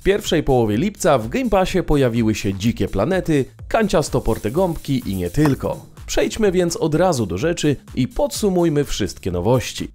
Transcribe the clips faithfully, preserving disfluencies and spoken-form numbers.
W pierwszej połowie lipca w Game Passie pojawiły się Dzikie Planety, Kanciasto Gąbki i nie tylko. Przejdźmy więc od razu do rzeczy i podsumujmy wszystkie nowości.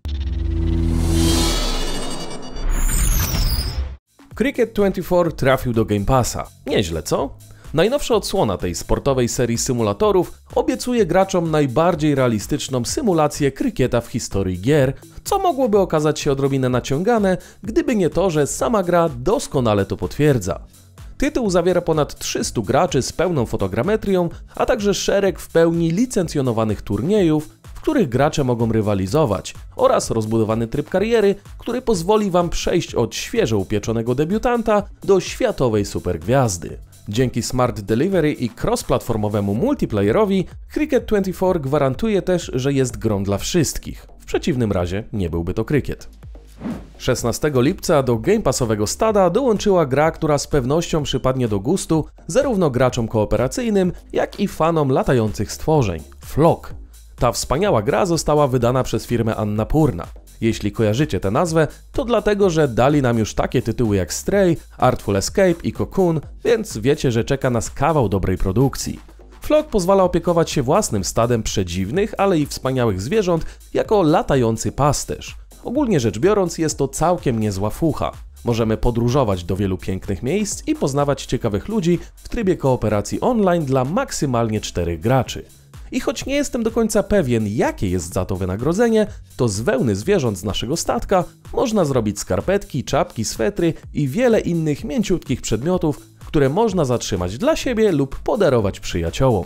Cricket dwadzieścia cztery trafił do Game Passa. Nieźle, co? Najnowsza odsłona tej sportowej serii symulatorów obiecuje graczom najbardziej realistyczną symulację krykieta w historii gier, co mogłoby okazać się odrobinę naciągane, gdyby nie to, że sama gra doskonale to potwierdza. Tytuł zawiera ponad trzystu graczy z pełną fotogrametrią, a także szereg w pełni licencjonowanych turniejów, w których gracze mogą rywalizować, oraz rozbudowany tryb kariery, który pozwoli Wam przejść od świeżo upieczonego debiutanta do światowej supergwiazdy. Dzięki Smart Delivery i cross-platformowemu multiplayerowi, Cricket dwadzieścia cztery gwarantuje też, że jest grą dla wszystkich. W przeciwnym razie nie byłby to krykiet. szesnastego lipca do Game Passowego stada dołączyła gra, która z pewnością przypadnie do gustu zarówno graczom kooperacyjnym, jak i fanom latających stworzeń – Flock. Ta wspaniała gra została wydana przez firmę Annapurna. Jeśli kojarzycie tę nazwę, to dlatego, że dali nam już takie tytuły jak Stray, Artful Escape i Cocoon, więc wiecie, że czeka nas kawał dobrej produkcji. Flock pozwala opiekować się własnym stadem przedziwnych, ale i wspaniałych zwierząt jako latający pasterz. Ogólnie rzecz biorąc, jest to całkiem niezła fucha. Możemy podróżować do wielu pięknych miejsc i poznawać ciekawych ludzi w trybie kooperacji online dla maksymalnie czterech graczy. I choć nie jestem do końca pewien, jakie jest za to wynagrodzenie, to z wełny zwierząt z naszego statka można zrobić skarpetki, czapki, swetry i wiele innych mięciutkich przedmiotów, które można zatrzymać dla siebie lub podarować przyjaciołom.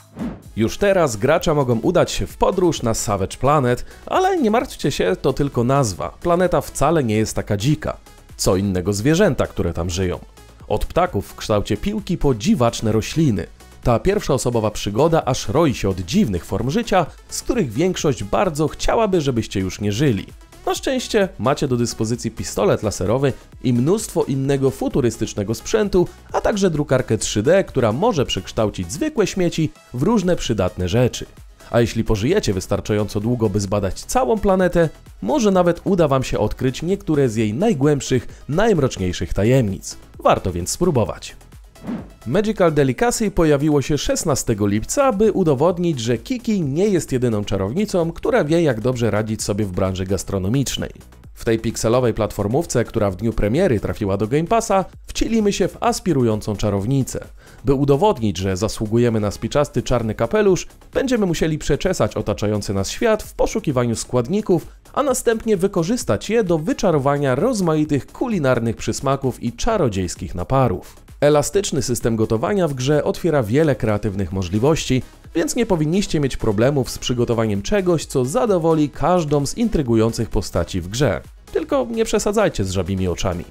Już teraz gracze mogą udać się w podróż na Savage Planet, ale nie martwcie się, to tylko nazwa. Planeta wcale nie jest taka dzika. Co innego zwierzęta, które tam żyją. Od ptaków w kształcie piłki po dziwaczne rośliny. Ta pierwszoosobowa przygoda aż roi się od dziwnych form życia, z których większość bardzo chciałaby, żebyście już nie żyli. Na szczęście macie do dyspozycji pistolet laserowy i mnóstwo innego futurystycznego sprzętu, a także drukarkę trzy D, która może przekształcić zwykłe śmieci w różne przydatne rzeczy. A jeśli pożyjecie wystarczająco długo, by zbadać całą planetę, może nawet uda Wam się odkryć niektóre z jej najgłębszych, najmroczniejszych tajemnic. Warto więc spróbować. Magical Delicacy pojawiło się szesnastego lipca, by udowodnić, że Kiki nie jest jedyną czarownicą, która wie, jak dobrze radzić sobie w branży gastronomicznej. W tej pikselowej platformówce, która w dniu premiery trafiła do Game Passa, wcielimy się w aspirującą czarownicę. By udowodnić, że zasługujemy na spiczasty czarny kapelusz, będziemy musieli przeczesać otaczający nas świat w poszukiwaniu składników, a następnie wykorzystać je do wyczarowania rozmaitych kulinarnych przysmaków i czarodziejskich naparów. Elastyczny system gotowania w grze otwiera wiele kreatywnych możliwości, więc nie powinniście mieć problemów z przygotowaniem czegoś, co zadowoli każdą z intrygujących postaci w grze. Tylko nie przesadzajcie z żabimi oczami.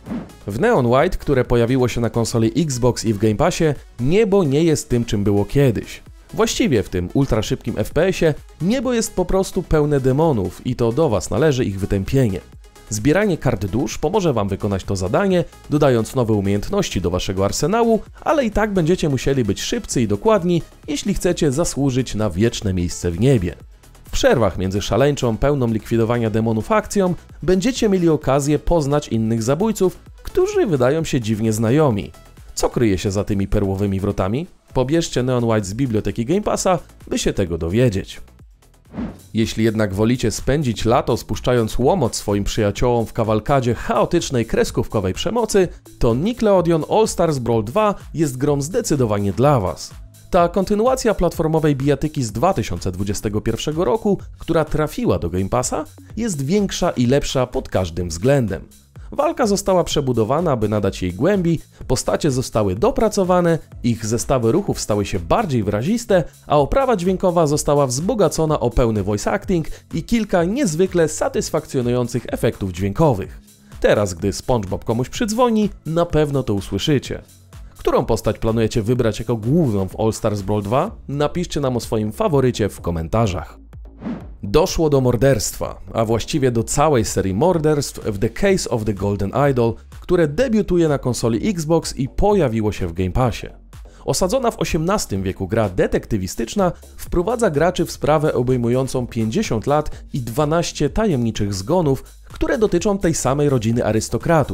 W Neon White, które pojawiło się na konsoli Xbox i w Game Passie, niebo nie jest tym, czym było kiedyś. Właściwie w tym ultraszybkim F P S ie niebo jest po prostu pełne demonów i to do Was należy ich wytępienie. Zbieranie kart dusz pomoże Wam wykonać to zadanie, dodając nowe umiejętności do Waszego arsenału, ale i tak będziecie musieli być szybcy i dokładni, jeśli chcecie zasłużyć na wieczne miejsce w niebie. W przerwach między szaleńczą, pełną likwidowania demonów akcją będziecie mieli okazję poznać innych zabójców, którzy wydają się dziwnie znajomi. Co kryje się za tymi perłowymi wrotami? Pobierzcie Neon White z biblioteki Game Passa, by się tego dowiedzieć. Jeśli jednak wolicie spędzić lato spuszczając łomot swoim przyjaciołom w kawalkadzie chaotycznej kreskówkowej przemocy, to Nickelodeon All Stars Brawl dwa jest grą zdecydowanie dla Was. Ta kontynuacja platformowej bijatyki z dwa tysiące dwudziestego pierwszego roku, która trafiła do Game Passa, jest większa i lepsza pod każdym względem. Walka została przebudowana, by nadać jej głębi, postacie zostały dopracowane, ich zestawy ruchów stały się bardziej wyraziste, a oprawa dźwiękowa została wzbogacona o pełny voice acting i kilka niezwykle satysfakcjonujących efektów dźwiękowych. Teraz, gdy SpongeBob komuś przydzwoni, na pewno to usłyszycie. Którą postać planujecie wybrać jako główną w All Stars Brawl dwa? Napiszcie nam o swoim faworycie w komentarzach. Doszło do morderstwa, a właściwie do całej serii morderstw w The Case of the Golden Idol, które debiutuje na konsoli Xbox i pojawiło się w Game Passie. Osadzona w osiemnastym wieku gra detektywistyczna wprowadza graczy w sprawę obejmującą pięćdziesiąt lat i dwanaście tajemniczych zgonów, które dotyczą tej samej rodziny arystokratów.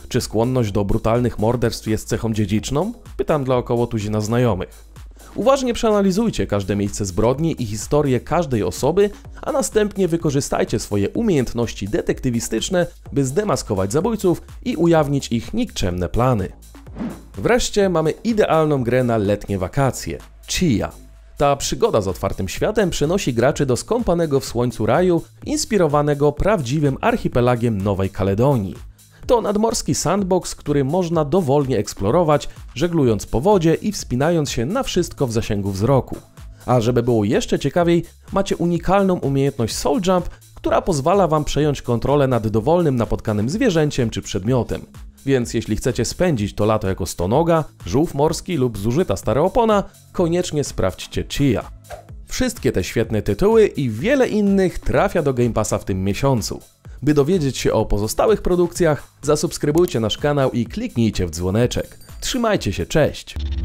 Czy skłonność do brutalnych morderstw jest cechą dziedziczną? Pytam dla około tuzina znajomych. Uważnie przeanalizujcie każde miejsce zbrodni i historię każdej osoby, a następnie wykorzystajcie swoje umiejętności detektywistyczne, by zdemaskować zabójców i ujawnić ich nikczemne plany. Wreszcie mamy idealną grę na letnie wakacje – Tchia. Ta przygoda z otwartym światem przenosi graczy do skąpanego w słońcu raju, inspirowanego prawdziwym archipelagiem Nowej Kaledonii. To nadmorski sandbox, który można dowolnie eksplorować, żeglując po wodzie i wspinając się na wszystko w zasięgu wzroku. A żeby było jeszcze ciekawiej, macie unikalną umiejętność Soul Jump, która pozwala wam przejąć kontrolę nad dowolnym napotkanym zwierzęciem czy przedmiotem. Więc jeśli chcecie spędzić to lato jako stonoga, żółw morski lub zużyta stara opona, koniecznie sprawdźcie Tchia. Wszystkie te świetne tytuły i wiele innych trafia do Game Passa w tym miesiącu. By dowiedzieć się o pozostałych produkcjach, zasubskrybujcie nasz kanał i kliknijcie w dzwoneczek. Trzymajcie się, cześć!